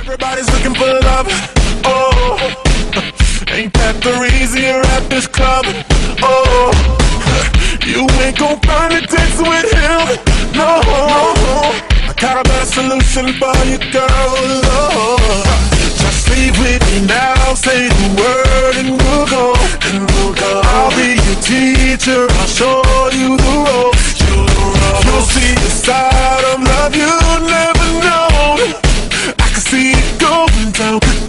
Everybody's looking for love. Oh, ain't that the reason you're at this club? Oh, you ain't gon' find a text with him. No, I got a better solution for you, girl. Oh, just leave with me now. Say the word and we'll go. I'll be your teacher. I'll show you the ropes. You'll see a side of love you never known. I can see it going down.